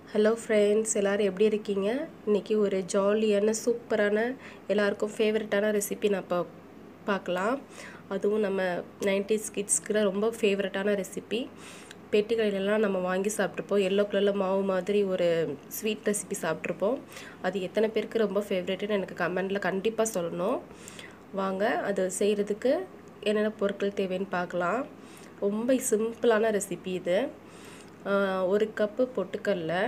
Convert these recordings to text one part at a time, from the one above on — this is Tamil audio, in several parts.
ஹலோ ஃப்ரெண்ட்ஸ், எல்லோரும் எப்படி இருக்கீங்க? இன்றைக்கி ஒரு ஜாலியான சூப்பரான எல்லாருக்கும் ஃபேவரட்டான ரெசிபி நான் பார்க்கலாம். அதுவும் நம்ம 90s கிட்ஸ்க்கு ரொம்ப ஃபேவரட்டான ரெசிபி. பெட்டி கடையிலலாம் நம்ம வாங்கி சாப்பிட்ருப்போம். எல்லோ கலரில் மாவு மாதிரி ஒரு ஸ்வீட் ரெசிபி சாப்பிட்ருப்போம். அது எத்தனை பேருக்கு ரொம்ப ஃபேவரட்டுன்னு எனக்கு கமெண்டில் கண்டிப்பாக சொல்லணும். வாங்க அது செய்கிறதுக்கு என்னென்ன பொருட்கள் தேவைன்னு பார்க்கலாம். ரொம்ப சிம்பிளான ரெசிபி இது. ஒரு கப்பு பொட்டுக்கடலை,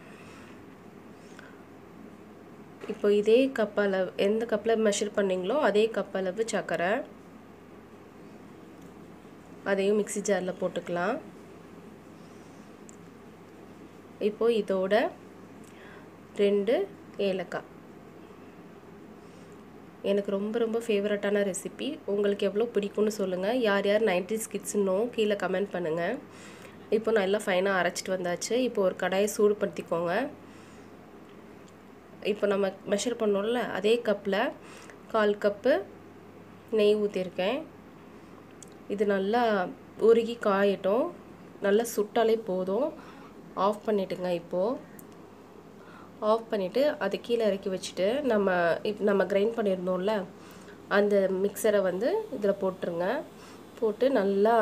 இப்போ இதே கப் அளவு எந்த கப்பில் மெஷர் பண்ணிங்களோ அதே கப் அளவு சர்க்கரை, அதையும் மிக்ஸி ஜாரில் போட்டுக்கலாம். இப்போது இதோட 2 ஏலக்காய். எனக்கு ரொம்ப ரொம்ப ஃபேவரட்டான ரெசிபி. உங்களுக்கு எவ்வளோ பிடிக்கும்னு சொல்லுங்கள். யார் யார் 90s கிட்ஸ்னோ கீழே கமெண்ட் பண்ணுங்கள். இப்போ நான் எல்லாம் ஃபைனாக அரைச்சிட்டு வந்தாச்சு. இப்போ ஒரு கடாயை சூடுபடுத்திக்கோங்க. இப்போ நம்ம மெஷர் பண்ணோம்ல அதே கப்பில் 1/4 கப்பு நெய் ஊற்றிருக்கேன். இது நல்லா உருகி காயட்டும். நல்லா சுட்டாலே போதும். ஆஃப் பண்ணிவிட்டுங்க. இப்போது ஆஃப் பண்ணிவிட்டு அதை கீழே இறக்கி வச்சுட்டு நம்ம கிரைண்ட் பண்ணியிருந்தோம்ல அந்த மிக்சரை வந்து இதில் போட்டுருங்க. போட்டு நல்லா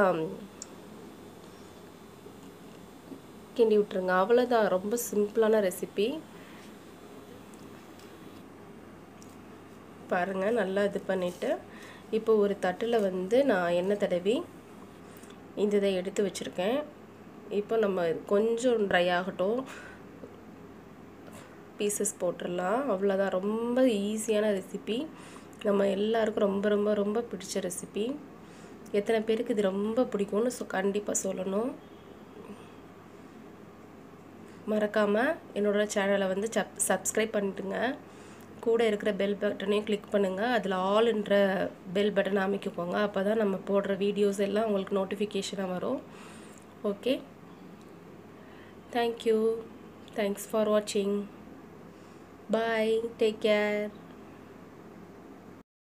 கிண்டி விட்டுருங்க. அவ்வளோதான், ரொம்ப சிம்பிளான ரெசிபி. பாருங்கள், நல்லா இது பண்ணிவிட்டு இப்போ ஒரு தட்டில் வந்து நான் எண்ணெய் தடவி இதை எடுத்து வச்சுருக்கேன். இப்போ நம்ம கொஞ்சம் ட்ரை ஆகட்டும், பீசஸ் போட்டுடலாம். அவ்வளோதான், ரொம்ப ஈஸியான ரெசிபி. நம்ம எல்லாருக்கும் ரொம்ப ரொம்ப ரொம்ப பிடிச்ச ரெசிபி. எத்தனை பேருக்கு இது ரொம்ப பிடிக்கும்னு கண்டிப்பாக சொல்லணும். மறக்காமல் என்னோட சேனலை வந்து சப்ஸ்கிரைப் பண்ணிட்டுங்க. கூட இருக்கிற பெல் பட்டனையும் கிளிக் பண்ணுங்கள். அதில் ஆல்ன்ற பெல் பட்டனை அமைக்கிக்கோங்க. அப்போ தான் நம்ம போடுற வீடியோஸ் எல்லாம் உங்களுக்கு நோட்டிஃபிகேஷனாக வரும். Okay, thank you. தேங்க்ஸ் ஃபார் வாட்சிங். Bye, take care.